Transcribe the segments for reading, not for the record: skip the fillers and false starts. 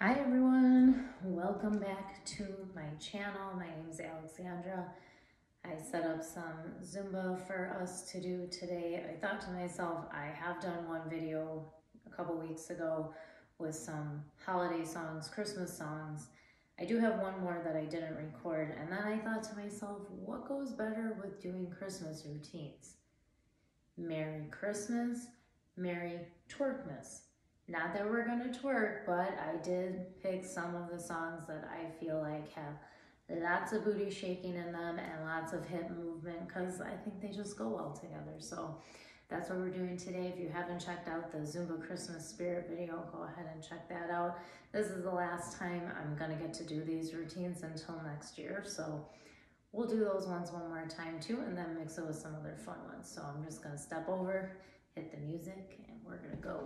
Hi everyone, welcome back to my channel. My name is Alexandra. I set up some Zumba for us to do today. I thought to myself, I have done one video a couple weeks ago with some holiday songs, Christmas songs. I do have one more that I didn't record, and then I thought to myself, what goes better with doing Christmas routines? Merry Christmas, Merry Twerkmas. Not that we're gonna twerk, but I did pick some of the songs that I feel like have lots of booty shaking in them and lots of hip movement because I think they just go well together. So that's what we're doing today. If you haven't checked out the Zumba Christmas Spirit video, go ahead and check that out. This is the last time I'm gonna get to do these routines until next year. So we'll do those ones one more time too and then mix it with some other fun ones. So I'm just gonna step over, hit the music, and we're gonna go.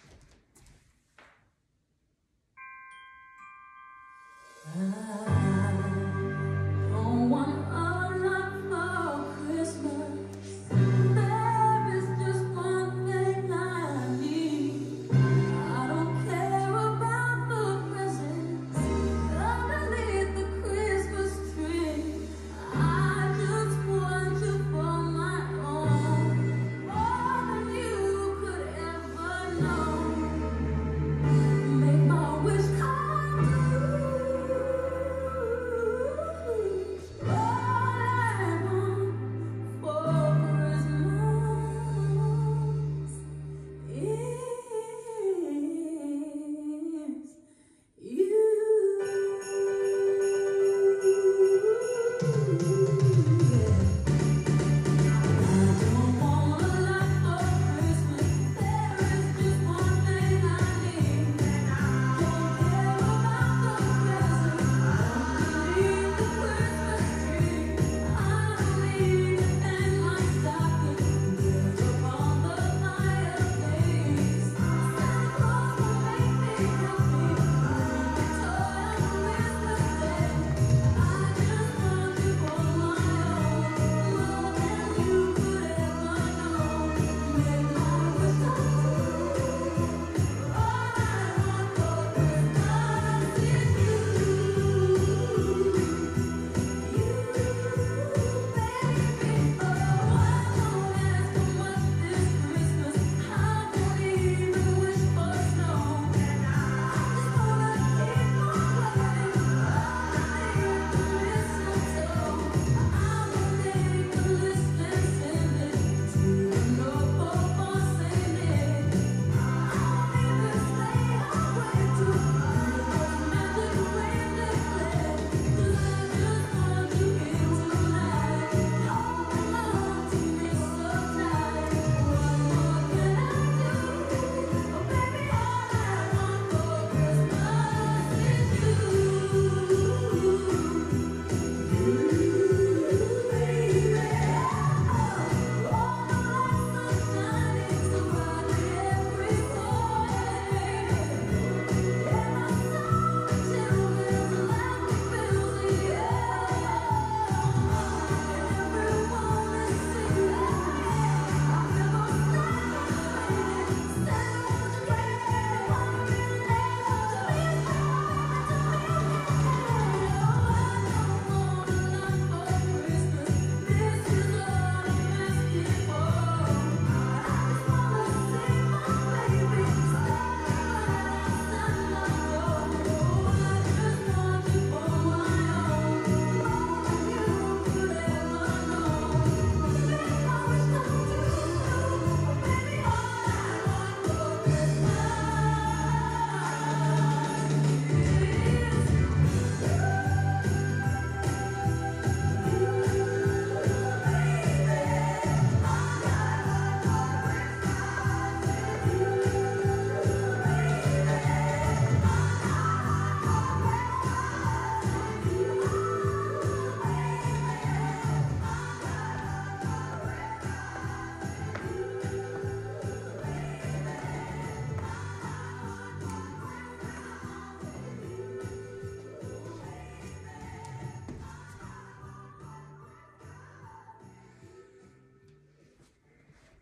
I don't want a lot for Christmas. There is just one thing I need. I don't care about the presents underneath the Christmas tree. I just want you for my own, more than you could ever know. Make my wish come true.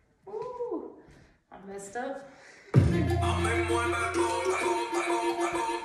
Messed up.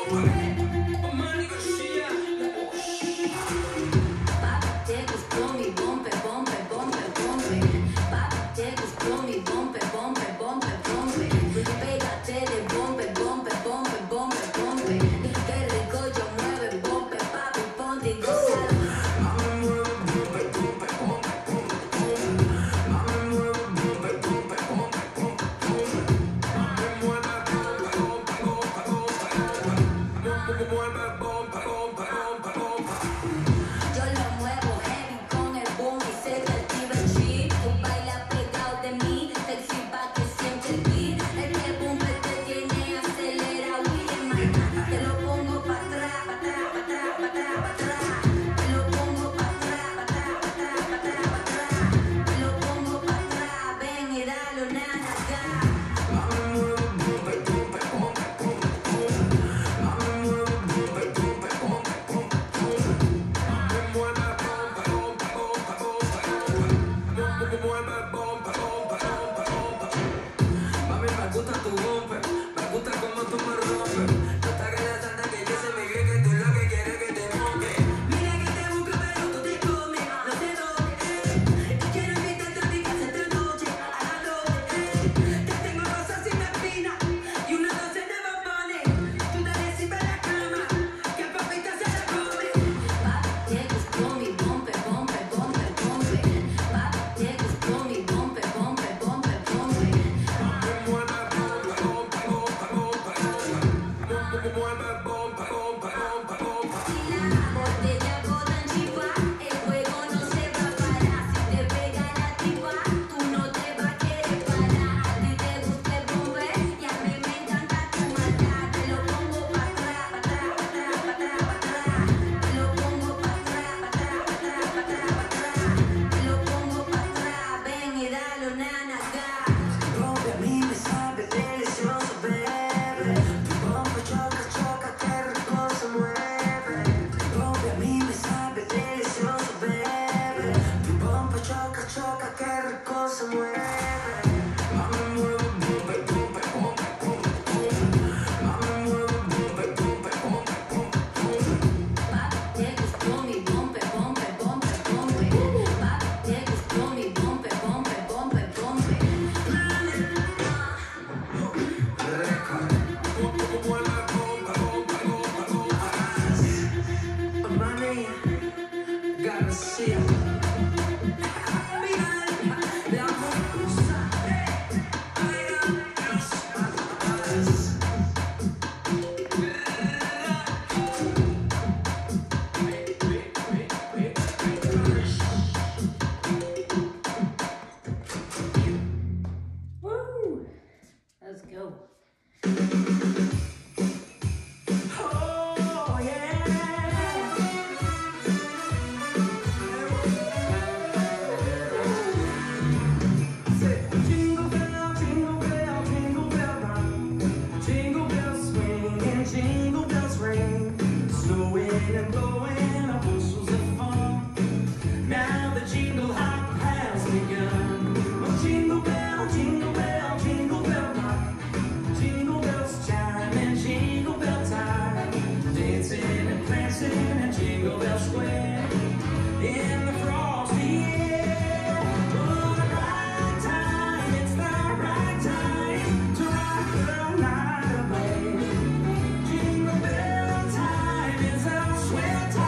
Jingle bell time is our swell time.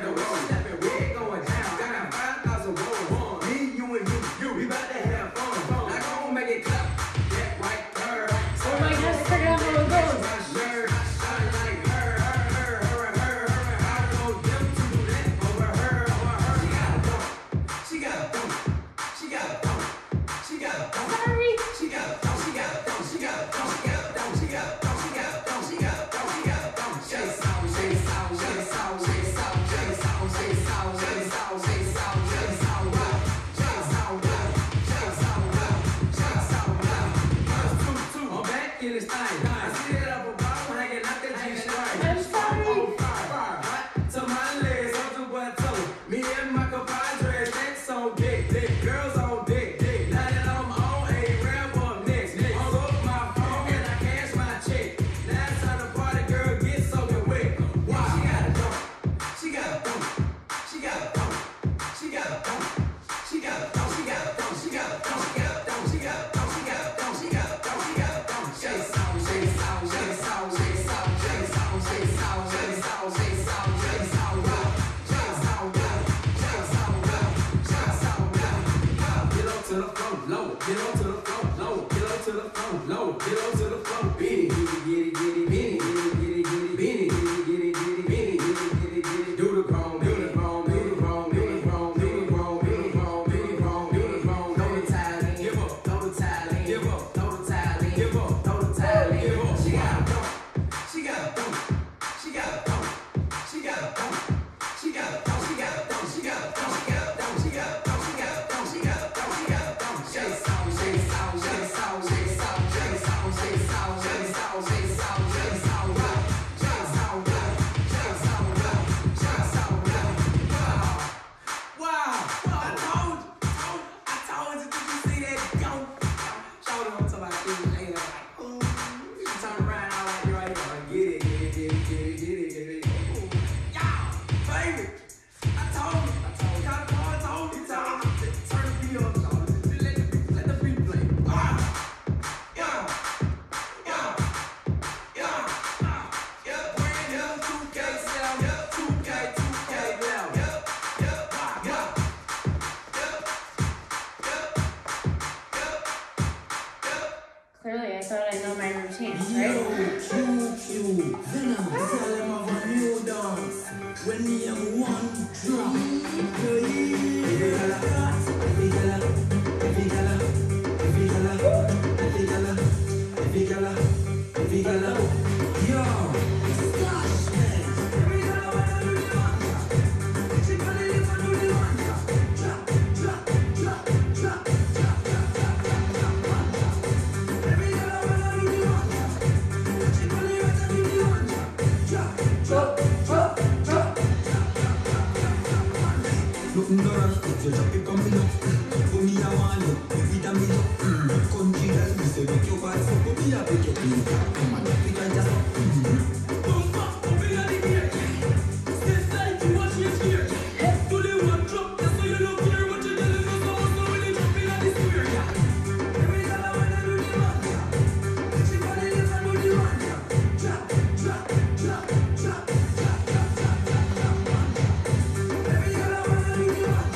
the road. Snapping, we ain't going down. Got 5,000 rolls. Me, you, and you. We about to have fun. Now go make it clap. That right there. Oh my gosh, I forgot how it goes. Clearly, I thought I know my routines, right? When me am one drop, so drop it coming up. For me, I want you. Vitamin up. Country girl, me say make your body so for me, I pick your beat. Come on, drop it right just up. Don't fuck up in the gear. Step like you watch your gear. Do the one drop, that's why you don't care what you're telling us. So when you drop in the square, every time I wanna do the one, she wanna live and do the one. Drop, drop, drop, drop, drop, drop, drop, drop, drop. Every time I wanna do the one.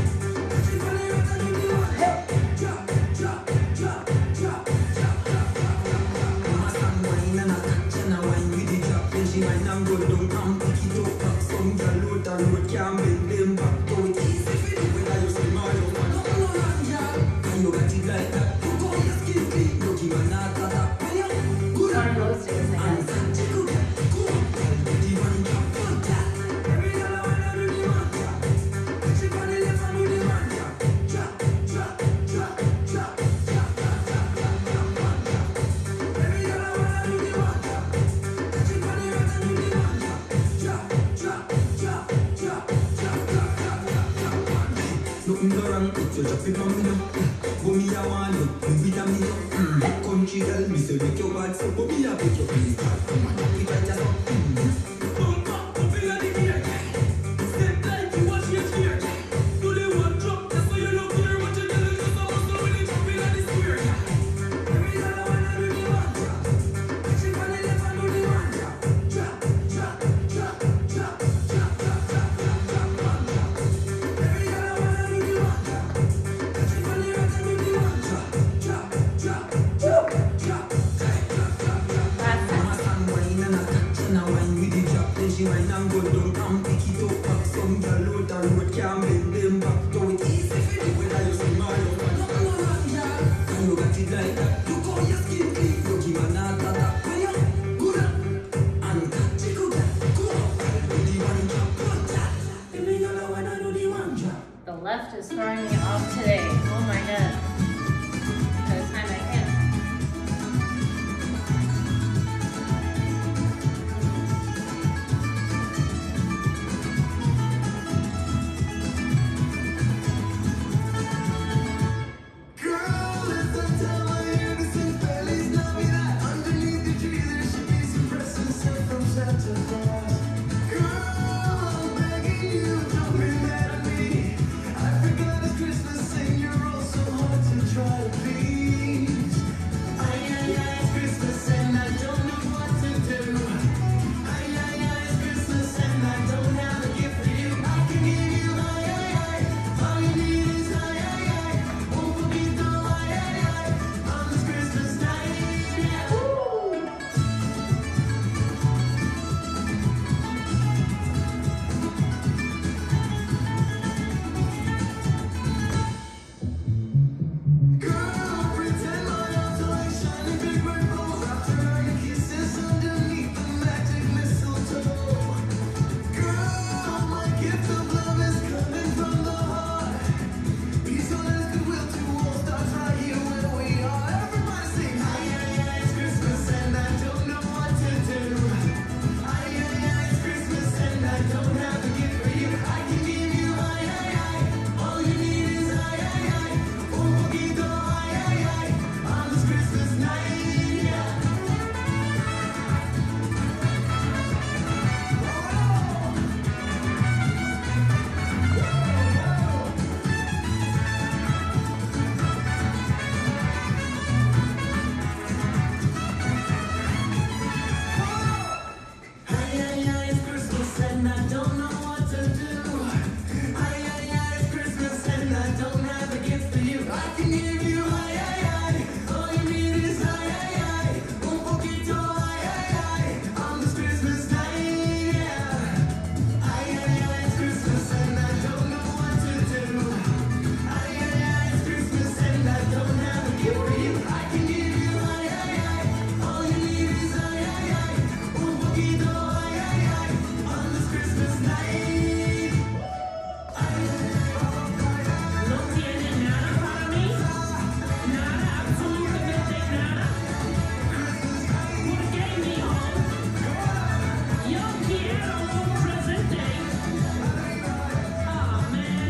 She might not go down and pick it up. Some girl out the road can't bend them back. Go it easy for the way you see my love. No run, girl. And you got it like that. You go your skin clean. No give a not a tap. Good One of those days, I and guess. such a good girl. Go on, the one can put that. Every girl I wanna do the one, girl. She wanna live and do the one, girl. Drop, drop, drop, drop, drop, drop, drop, drop, drop, one, girl. Every girl I wanna do the one, girl. She wanna live and do the one, girl. Drop, drop, drop, drop, drop, drop, drop, drop, drop, one. Nothing go wrong if you drop it on me now. But me I want you, you be the me now. Country girl, me say make your bad so but me I pick your please. Come on, drop it right just up. Don't fuck up in the gear. Step like you watch your gear. Do the one drop, that's why you don't care what you're telling us. So when you drop in the square, every girl I wanna do the one, girl. She wanna live and do the one, girl. Drop, drop, drop, drop, drop, drop, drop, drop. can't bend them back. Do it easy for you, whether you swim or you run. You no run, yeah. And you got it like that. Look how your skin clean. You give a not attack. When you good up and catch it good. Go up and do the one drop. Good that. Every girl I wanna do the one drop. The left is throwing me off today. Oh my god. By the time I can. Girl, listen, tell her you to sing Feliz Navidad. Underneath the tree there should be some presents sent from Santa Claus. Girl, I'm begging you, don't be mad at me. I forgot it's Christmas and you're all so hard to try to please. Ay, ay, ay, it's Christmas and I don't know what to do. Ay, ay, ay, it's Christmas and I don't have a gift for you. I can give you ay, ay, ay. All you need is ay, ay, ay. Un poquito ay, ay, ay. On this Christmas night, yeah. Woo! Girl, pretend my arms are like shining big rainbows. After all your kisses underneath the magic mistletoe. Girl, my gift of love is coming from the heart. Peace on earth, goodwill to all starts right here where we are. Everybody sing, ay, ay, ay, it's Christmas and I don't know what to do. Ay, ay, ay, it's Christmas and I don't have a gift for you. I can give you ay, ay, ay. All you need is ay, ay, ay. Un poquito ay, ay, ay. On this Christmas night, yeah. Ay, ay, ay, it's Christmas and I don't know what to do. Ay, ay, ay, it's Christmas and I don't have a gift for you. I can give you ay, ay, ay. All you need is ay, ay, ay. Un poquito ay, ay, ay. On this Christmas night, yeah. Ay, ay, ay, it's Christmas and I don't know what to do. Ay, ay, ay, it's Christmas and I don't have a gift for you. I can give you ay, ay, ay. All you need is ay, ay, ay. Un poquito ay, ay, ay. On this Christmas night. No tiene nada para mí, nada, absolutamente nada. Porque mi hijo, yo quiero un presente. Oh man.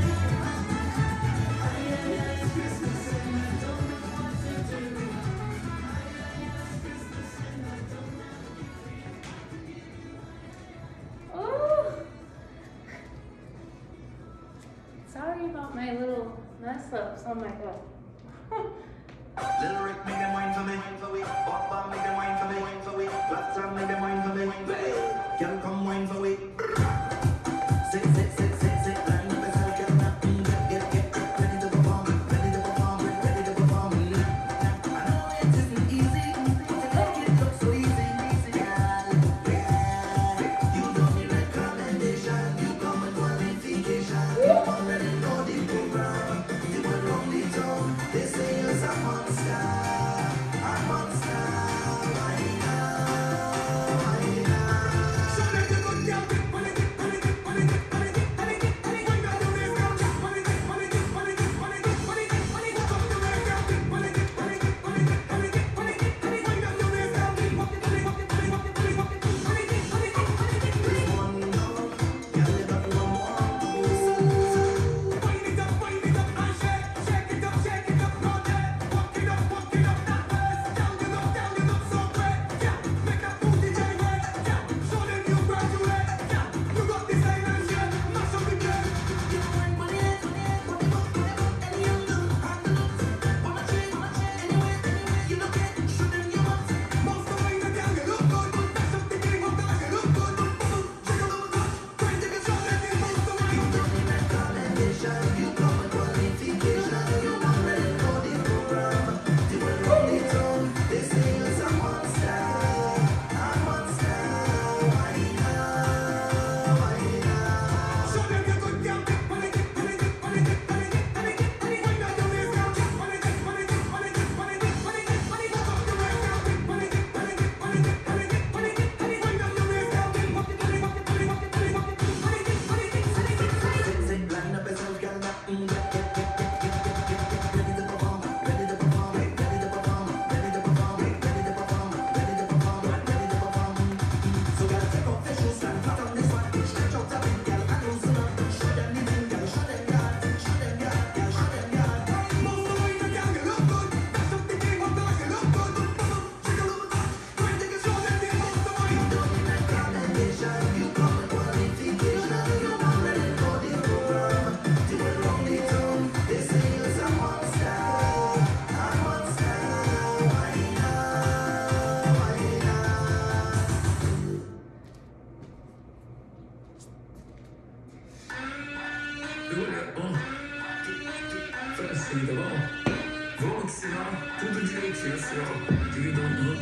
Oh. Sorry about my little mess ups. Oh my god. Little Rick make them wine for me, Bob Bob make them wine for me, Flat Sam make them wine for me, girl come wine for me. Sit, sit, sit, sit, sit, line up as hell, get up, get ready to perform, ready to perform, ready to perform. I know it isn't easy, but to make it look so easy, girl. You don't need recommendation, you come with qualification, you already know the program, you were wrong the tone, they say you're a monster, why now? So let the good girl Festa da bom. Vou ensinar tudo direitinho assim, ó. Dividão,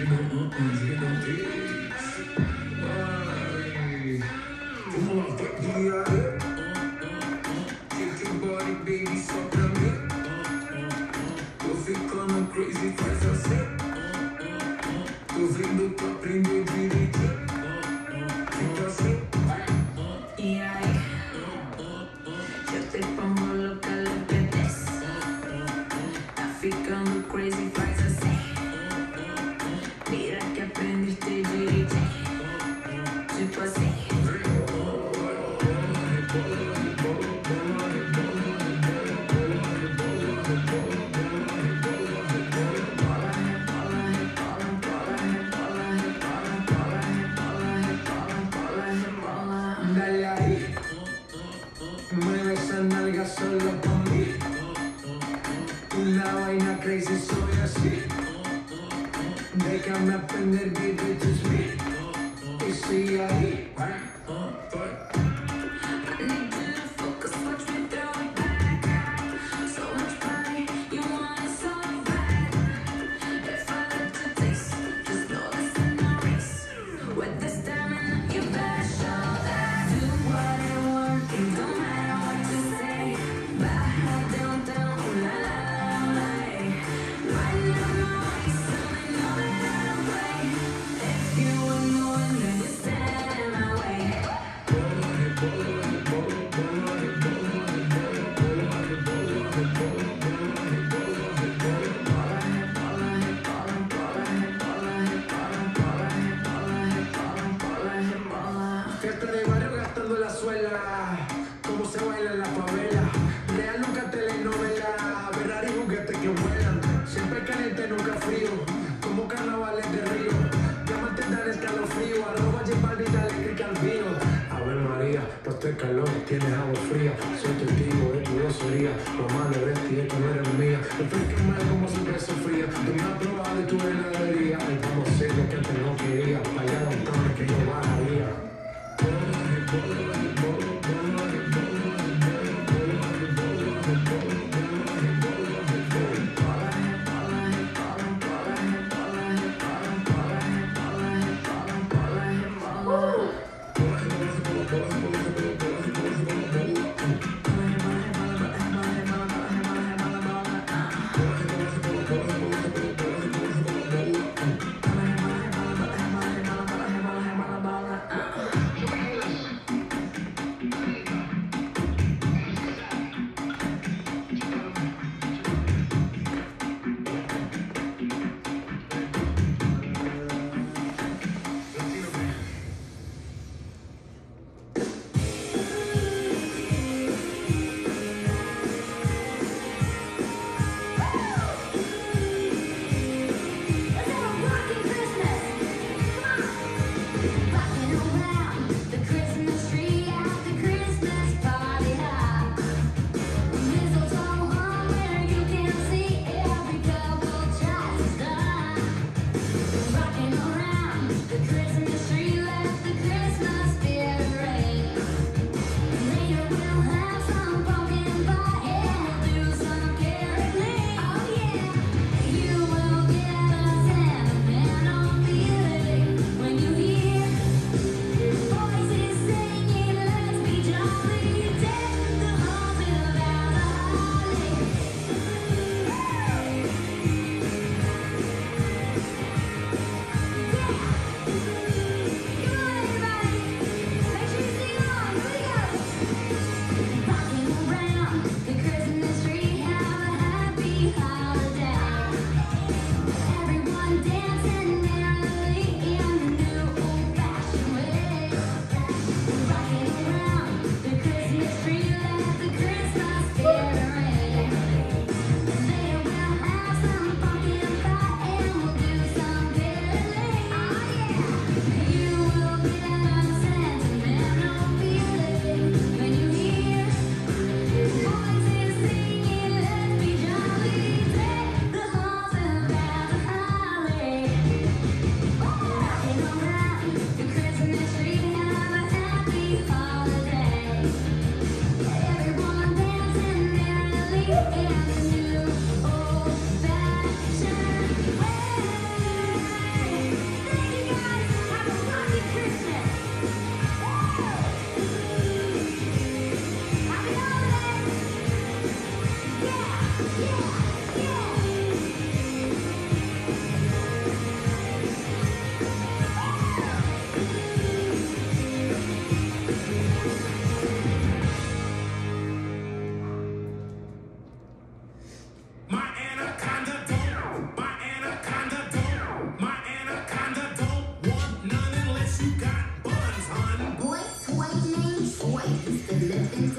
vai. Vamos lá, vai. E aí? Shake your body, baby, só pra mim. Tô ficando crazy, faz assim. Tô vendo tu aprender direitinho. Fica assim. Y ahí, yo te pongo loca, lo que des. Tá ficando crazy, faz assim. Mira que aprendiste direitinho. Tipo assim. Dale ahí, mueve esa nalga solo pa' mí. Una vaina crazy, soy así. Déjame aprender, baby, just me. Y sigue ahí. I need you to focus, watch me throw it back. So much body, you want it so bad. If I let you taste, just know this ain't no race. With this stamina, you better show that. Do what I want, it don't matter what you say. Baja, down, la la la la. Right now, my waist, so I know that I don't play. If you want more, then you stand in my way. Fiesta de barrio gastando la suela. Cómo se baila en la favela. Real nunca telenovela. Ferrari juguetes que vuelan. Siempre caliente, nunca frío. Como carnavales de río. Diamantes dan escalofrío. Arroba J Balvin, dale click al vino. Ave María, puesto el calor, tienes agua fría. Soy testigo de tu grosería. Lo malo de ti es que no eres mía. Refrescame como si fuese fría. Tú me has probado y tu heladería. Y vamos a hacer lo que antes no quería. Allá donde que yo bajaría.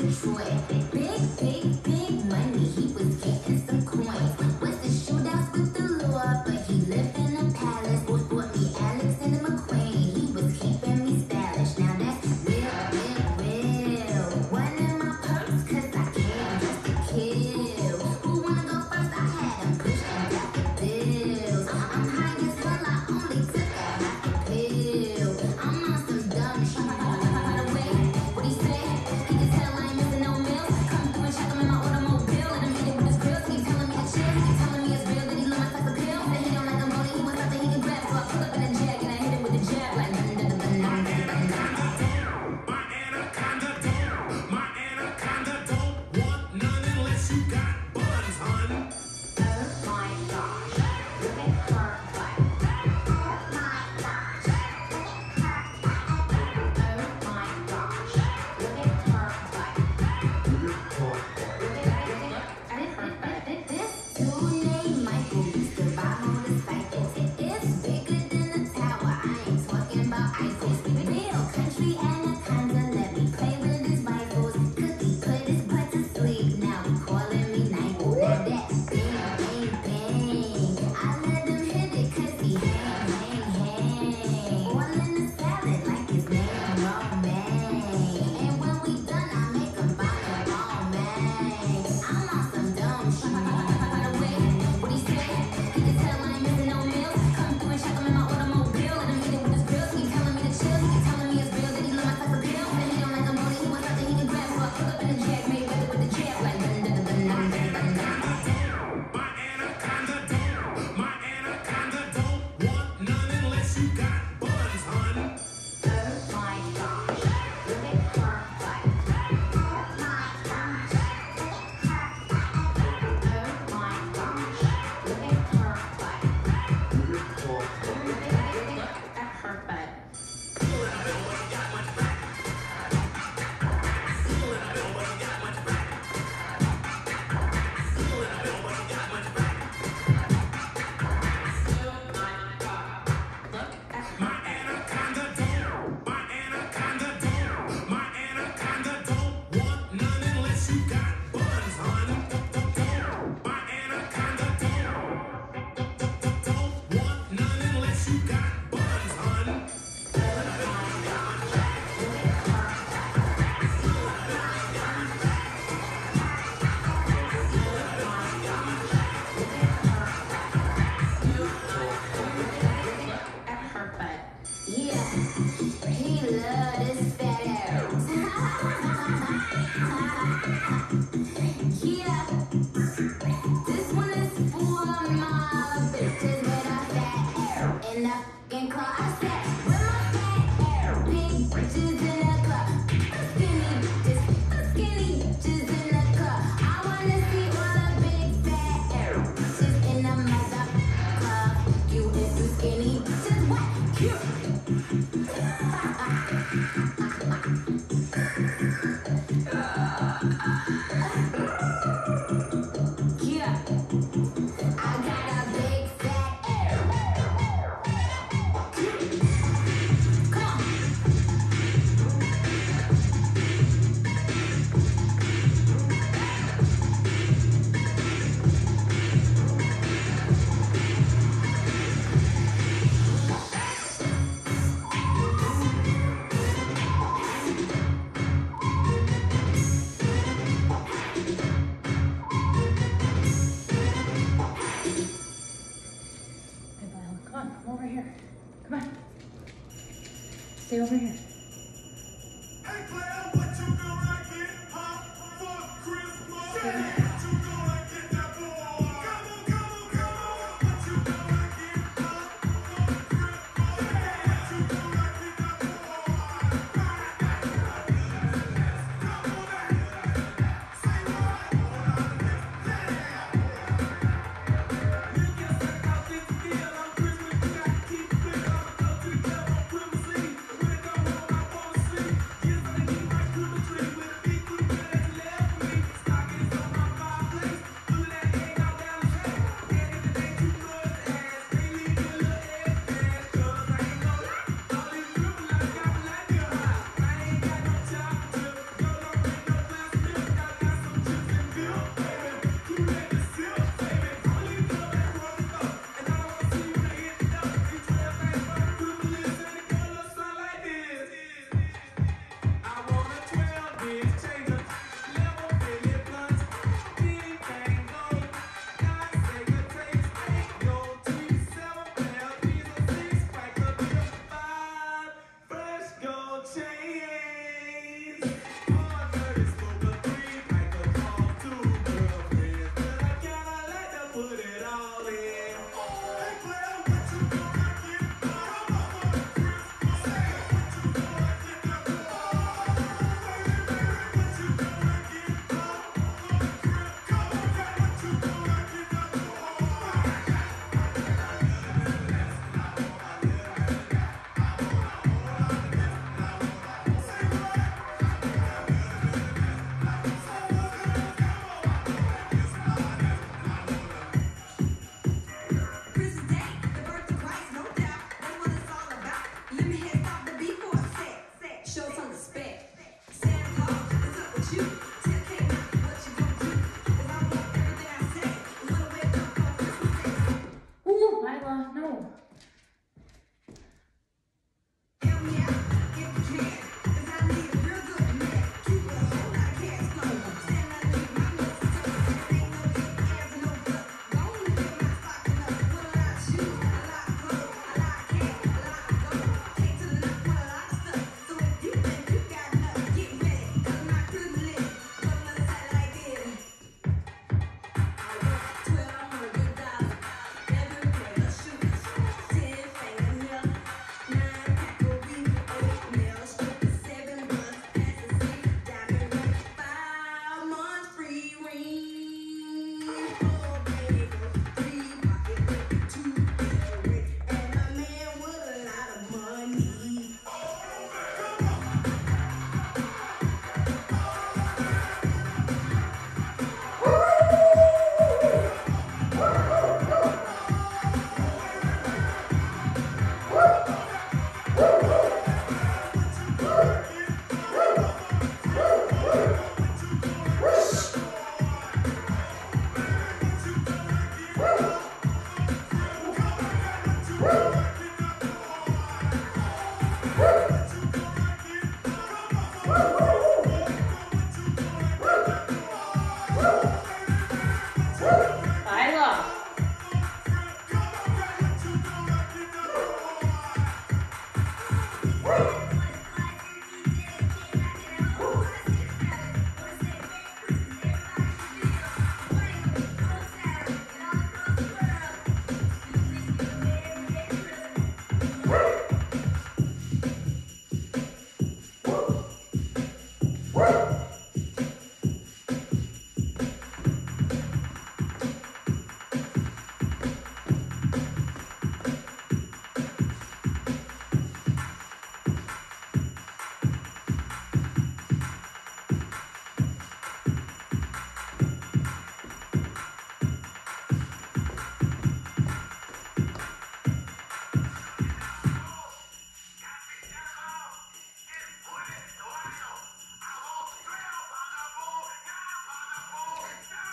Detroit. Big money, he was getting some coins. Was the shootouts with the law, but he lived in a palace. Bought me Alexander McQueen, he was keeping me stylish. Now that's real. One of my perks, cause I came just to kill. Who wanna go first? I had him pushing daffodils. I'm high as hell, I only took a half a pill. I'm on some dumb shit. By the way, what he said, he can tell I ain't missing no meals. Come through and check him in my automobile. Let him hit it with his grills. Keep telling me to chill. He keep telling me it's real that he love my type of pill. That he don't like I'm lonely, he wants something he can grab. So I pull up in a jag and I hit it with a jab like dun dun dun dun dun dun dun dun. My anaconda don't want none unless you got buns, hun. Oh my gosh, look at her butt. Oh my gosh, look at her butt. Oh my gosh, look at her butt. This dude named Michael used to buy motorcycles. It's bigger than a tower. I ain't talking about Eiffel. Real country anaconda, let me play with his rifles. Cookie put his butt to sleep. Now he calling me Nigel. Now that's bang, bang, bang. I let him hit it 'cause he hang. All in the salad like his name Romaine. And when we done, I make him buy the wrong man. I'm on some dumb shit. By the way, what he said, he can tell I ain't missing no meals. Come through and check him in my automobile. Let him hit it with his grills. Keep telling me to chill. He keep telling me it's real that he love my type of pill. That he don't like I'm lonely, he wants something he can grab. So I pull up in a jag, made with it with the jab like dun dun dun dun dun dun dun dun. My anaconda don't want none unless you got buns, hun. Oh my gosh, look at her butt. Oh my gosh, look at her butt. Oh my gosh, look at her butt. Look at her butt. My anaconda don't want none unless you got buns, hun. My anaconda don't want none unless you got buns, hun. At her butt. Yeah, he love this fat ass. Yeah, this one is for my bitches with a fat ass. In the fucking car, I said, with my fat ass. Big bitches in the car. Skinny bitches in the car. I wanna see all the big fat ass bitches in the mother club. You if you skinny bitches, what? You. Yeah, I got a big fat ass. Come on. Hey, Violet, come on, come over here. Come on. Stay over here. Hey Claire, what you gonna get hot for Christmas? What you gonna get that boy? Come on, come on, come on. What you gonna get hot for Christmas? What you gonna get that boy? Come on, say what? Niggas out this deal on Christmas, you gotta keep it on. Go to the club on Christmas Eve. When it come home,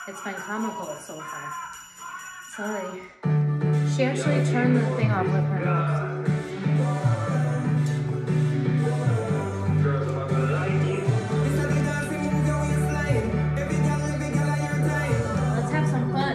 It's been comical so far. Sorry. She actually turned the thing off with her nose. Let's have some fun.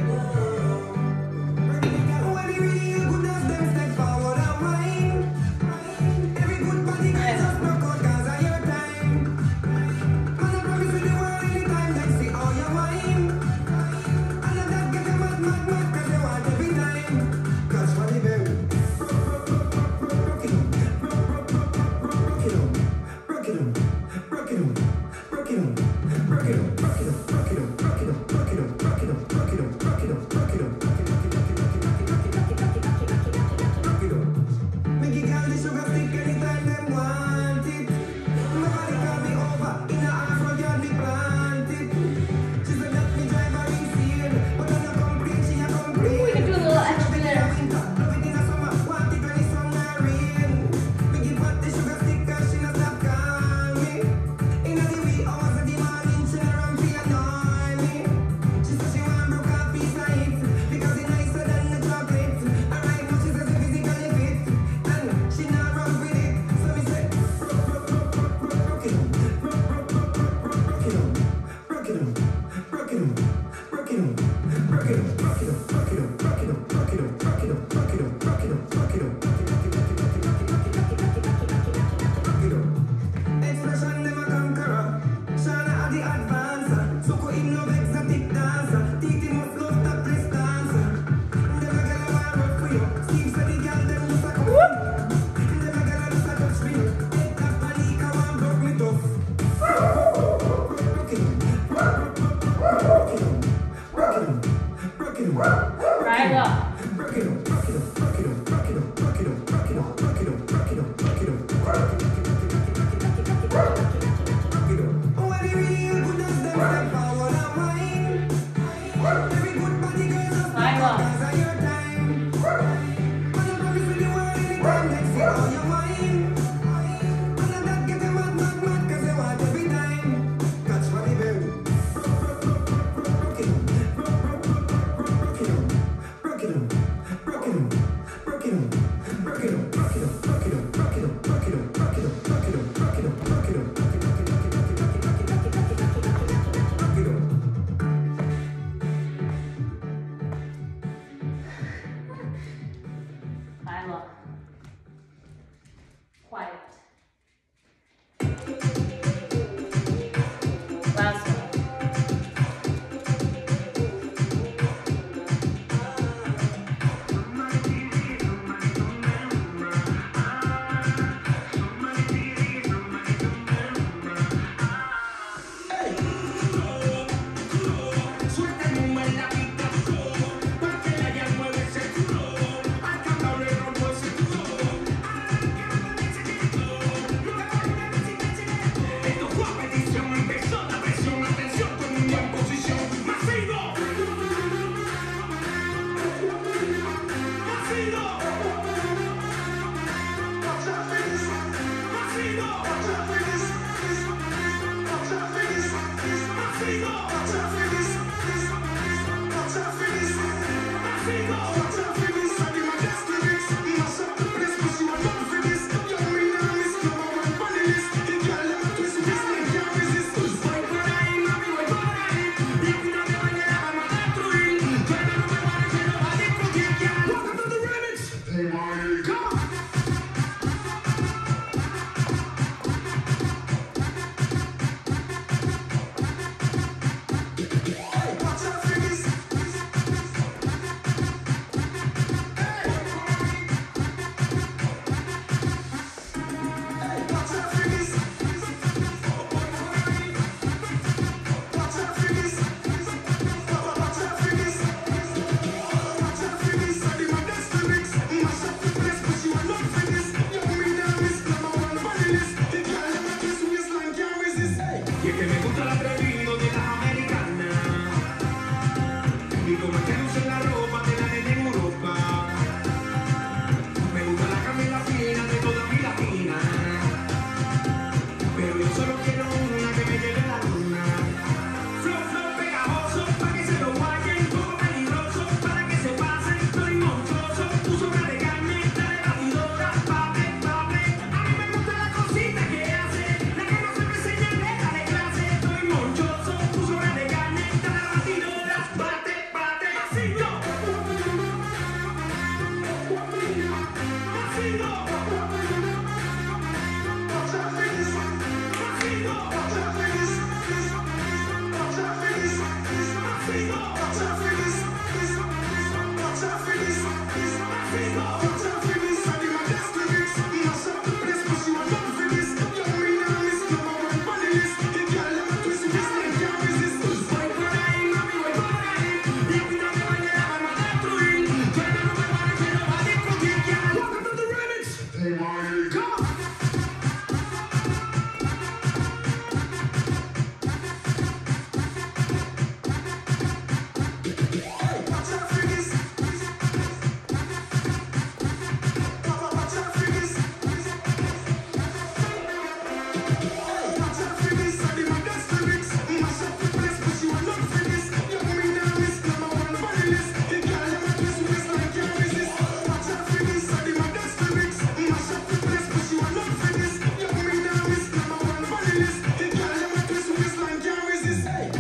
Right up.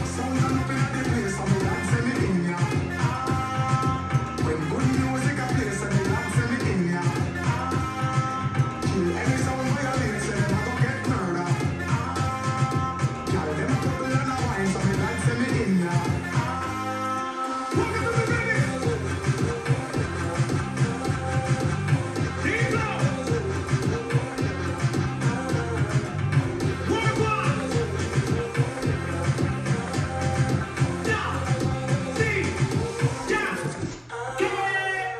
Sound turn up in the place, and me dance say me in ya. When good music a play, say me dance say me in ya. Kill any sound violate, say them a go get murder. Girl, them a bubble and a wine, so me dance say me in ya. Welcome to the baby. Deep low. Work one. Down. See. Down. Get it.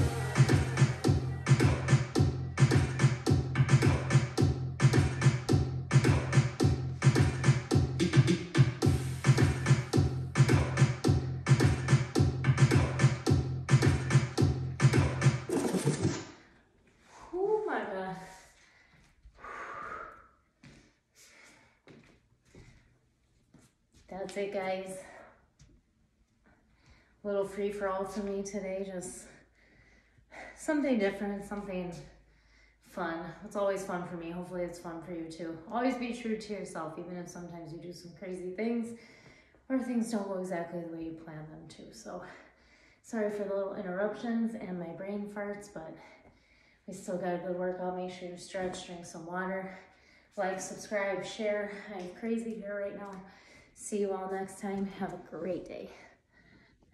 Oh my god. That's it, guys. Little free for all for me today. Just something different, something fun. It's always fun for me. Hopefully it's fun for you too. Always be true to yourself, even if sometimes you do some crazy things or things don't go exactly the way you plan them to. So sorry for the little interruptions and my brain farts, but we still got a good workout. Make sure you stretch, drink some water, like, subscribe, share. I'm crazy here right now. See you all next time. Have a great day.